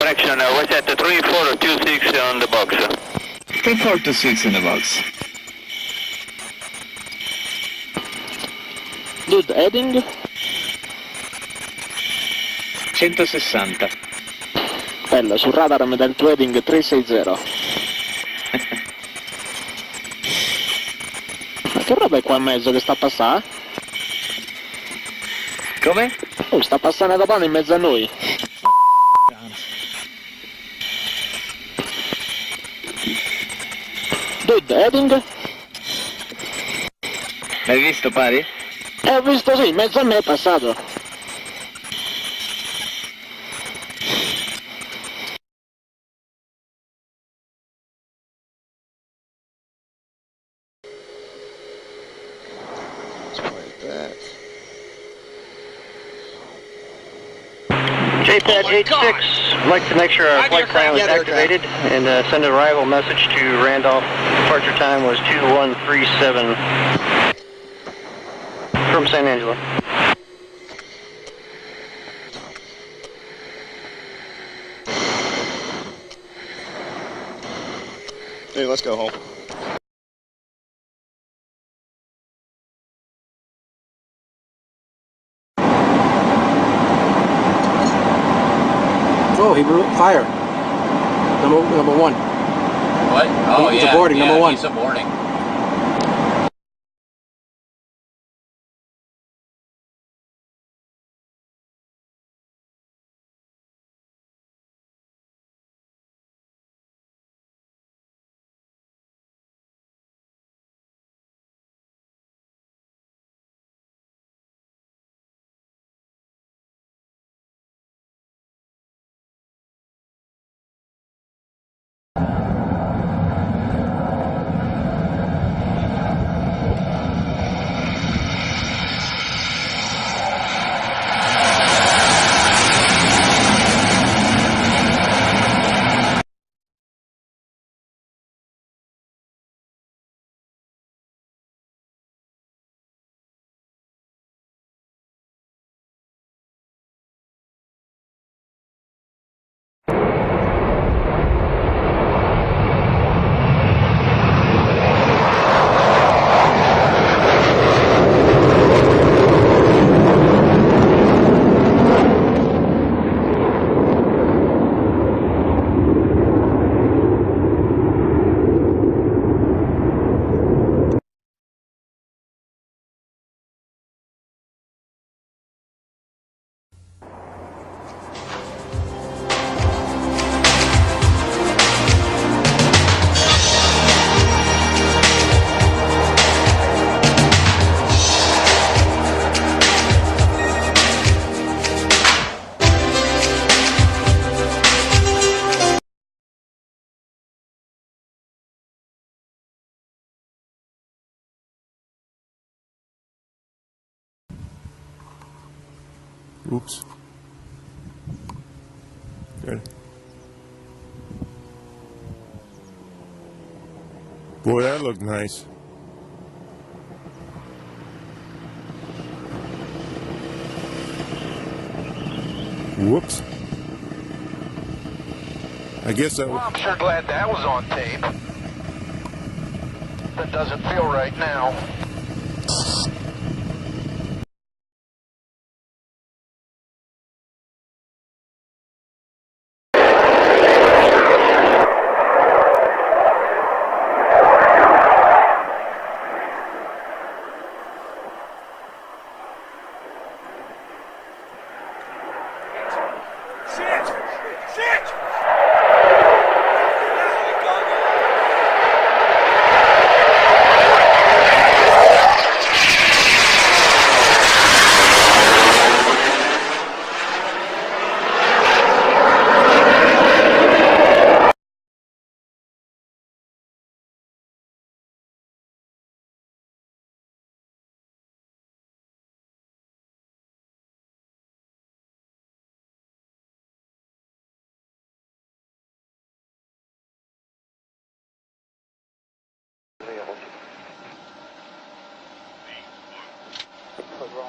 correction, what's that, the 3426 on the box? 3426 in the box. Good, heading? 160. Bello, sul radar mi dà il tuo heading 360. Ma che roba è qua in mezzo che sta a passare? Come? Oh, sta passando da pane in mezzo a noi. Dude, heading? L'hai visto, pari? Ho visto sì, in mezzo a me è passato. JPAD 86, I'd like to make sure our flight plan was activated and send an arrival message to Randolph. Departure time was 2137 from San Angelo. Hey, let's go home. Oh, he blew fire. Number one. What? Oh, he's yeah. Aborting, yeah, number one. He's aborting. Oops. Good. Boy, that looked nice. Whoops. I guess that was... Well, I'm sure glad that was on tape. That doesn't feel right now.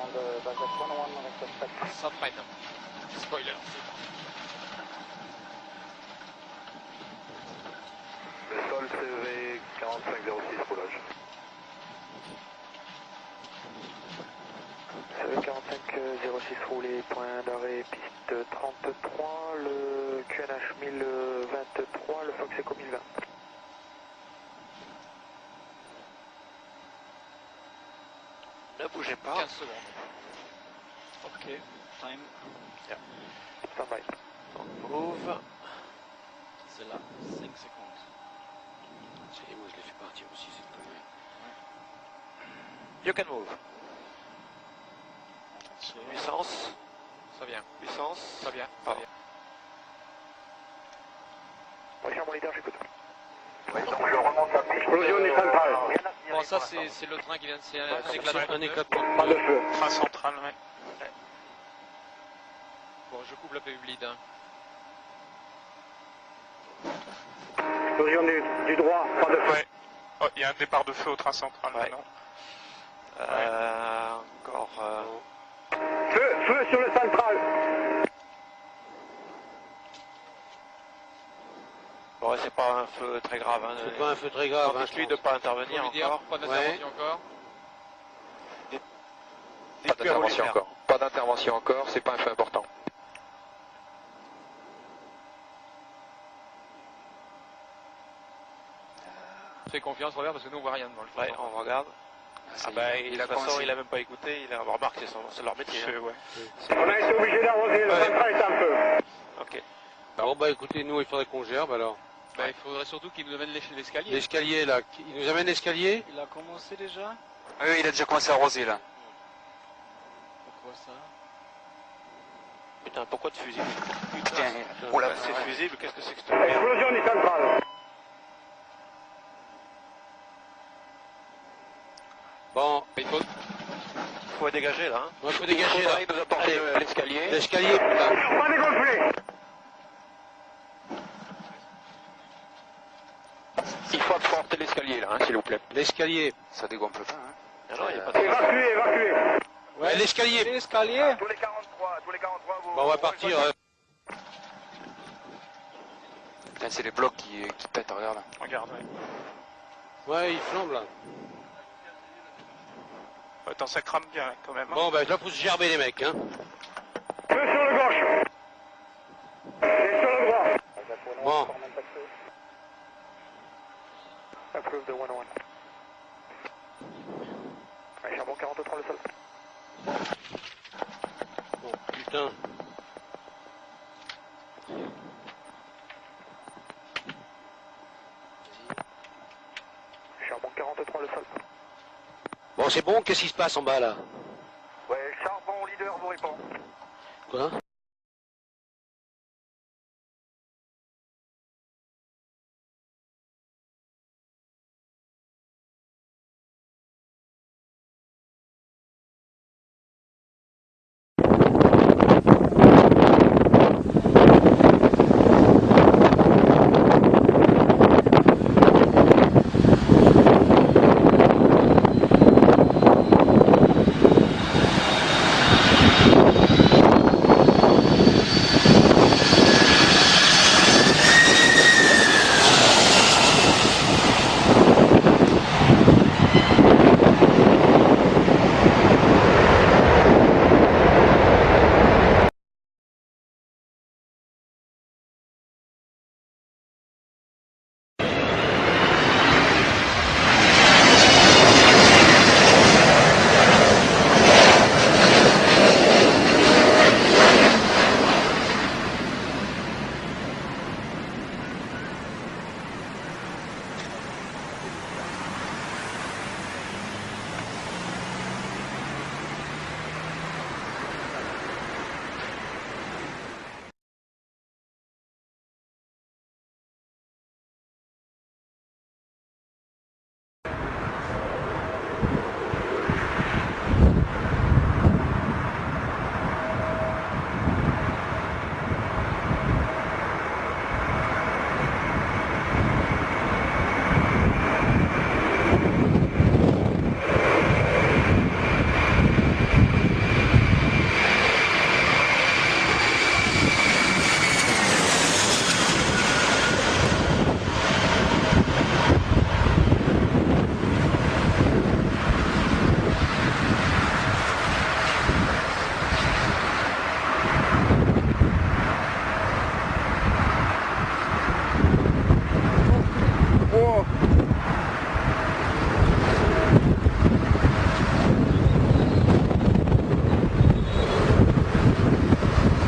Subtitle. Spoiler. CV 4506 roulage. CV 4506 roulé, point d'arrêt, piste 33, le QNH 1023, le Fox Echo 1020. Ne bougez pas. 15 secondes. Ok, time. Yeah. Stand by. Move. C'est là, 5 secondes. Et moi je l'ai fait partir aussi, c'est une connerie. You can move. Puissance. Ça vient. Puissance. Ça vient. Ah. Oui, mon leader, j'écoute. Oui, donc je remonte à piste. Explosion du central. Bon, ça c'est le train qui vient de se... Un éclat de Pas de feu. Train central, ouais. Bon, je coupe la PU bleed. Hein. Explosion du droit, pas de feu. Ouais. Oh, il y a un départ de feu au train central Ouais. maintenant. Encore. Feu sur le central. Bon, c'est pas un feu très grave. Hein. C'est pas un feu très grave, hein, Dites-lui de pas intervenir encore. Pas d'intervention encore. Pas d'intervention encore. Pas d'intervention encore, c'est pas un fait important. Fais confiance, regarde, parce que nous on voit rien dans le fond. Ouais, on regarde. Ah bah, de toute façon, il a même pas écouté. Il a remarqué, c'est leur métier. Hein. Ouais. On a été obligé d'arroser, le central est un peu. Ok. Bon, bah écoutez, nous, il faudrait qu'on gerbe alors. Bah, il faudrait surtout qu'il nous amène l'escalier. L'escalier là, il nous amène l'escalier. Il a commencé déjà? Oui, il a déjà commencé à arroser là. Pourquoi ça? Putain, pourquoi de fusible? Putain, Oh là, c'est fusible, qu'est-ce que c'est que cette merde? Explosion du central. Bon, Il faut dégager là. Hein. il faut dégager là. Il nous apporter l'escalier. L'escalier, putain. Pas dégonflé. Il faut apporter l'escalier là, hein, s'il vous plaît. L'escalier. Ça dégonfle pas. Hein. Non, il n'y a pas de... Évacué. Ouais, l'escalier. L'escalier? Tous les 43, vous... Bon, on va partir. C'est les blocs qui pètent, regarde là. Regarde, ouais. Ouais, il flambe là. Attends, ça crame bien quand même. Hein. Bon, bah là, faut se gerber les mecs, hein. Feu sur le gauche. Et sur le droit. Bon. Approve the 101. Ouais, charbon 43 le sol. Bon, putain. Charbon 43 le sol. Bon, c'est bon, qu'est-ce qui se passe en bas là? Ouais, charbon leader vous répond. Quoi?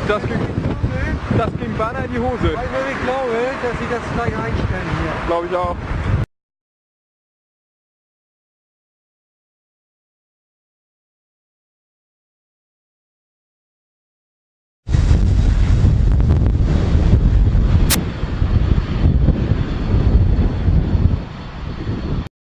Das ging beinahe in die Hose. Ich glaube, dass sie das gleich einstellen hier. Glaube ich auch.